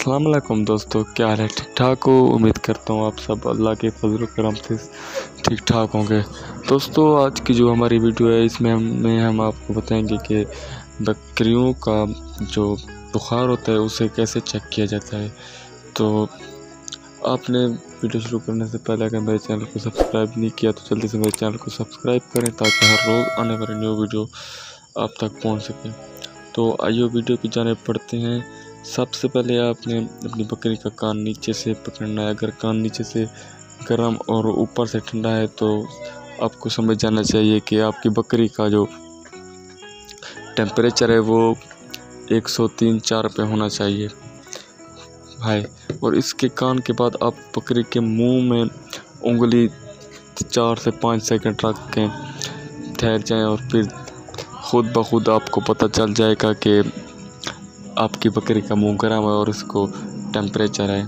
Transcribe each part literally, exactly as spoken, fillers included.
अस्सलाम वालेकुम दोस्तों, क्या हाल है? ठीक ठाक हो? उम्मीद करता हूँ आप सब अल्लाह के फजल करम से ठीक ठाक होंगे। दोस्तों, आज की जो हमारी वीडियो है इसमें हम में हम आपको बताएंगे कि बकरियों का जो बुखार होता है उसे कैसे चेक किया जाता है। तो आपने वीडियो शुरू करने से पहले अगर मेरे चैनल को सब्सक्राइब नहीं किया तो जल्दी से मेरे चैनल को सब्सक्राइब करें ताकि हर रोज़ आने वाली न्यू वीडियो आप तक पहुँच सके। तो आइए वीडियो की जाने पढ़ते हैं। सबसे पहले आपने अपनी बकरी का कान नीचे से पकड़ना है। अगर कान नीचे से गर्म और ऊपर से ठंडा है तो आपको समझ जाना चाहिए कि आपकी बकरी का जो टेम्परेचर है वो एक सौ तीन चार पे होना चाहिए भाई। और इसके कान के बाद आप बकरी के मुंह में उंगली चार से पाँच सेकंड रख के ठहर जाएं और फिर खुद ब खुद आपको पता चल जाएगा कि आपकी बकरी का मुंह गर्म है और इसको टेम्परेचर है।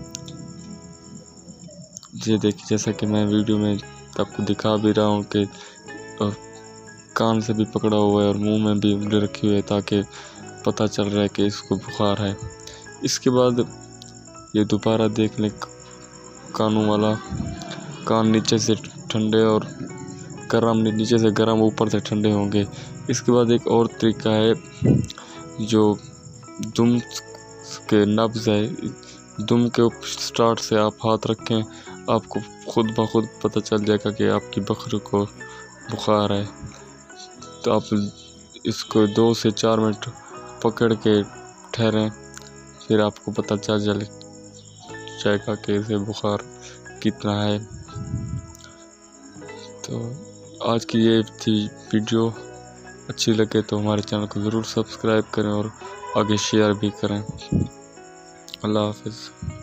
ये देखिए, जैसा कि मैं वीडियो में आपको दिखा भी रहा हूँ कि कान से भी पकड़ा हुआ है और मुंह में भी उंगली रखी हुई है ताकि पता चल रहा है कि इसको बुखार है। इसके बाद ये दोबारा देख लें, कानों वाला कान नीचे से ठंडे और गर्म, नीचे से गर्म ऊपर से ठंडे होंगे। इसके बाद एक और तरीका है, जो दुम के नब्ज़ है, दुम के स्टार्ट से आप हाथ रखें, आपको खुद ब खुद पता चल जाएगा कि आपकी बकरी को बुखार है। तो आप इसको दो से चार मिनट पकड़ के ठहरें, फिर आपको पता चल जाएगा कि इसे बुखार कितना है। तो आज की ये थी वीडियो। अच्छी लगे तो हमारे चैनल को ज़रूर सब्सक्राइब करें और आगे शेयर भी करें। अल्लाह हाफ़िज़।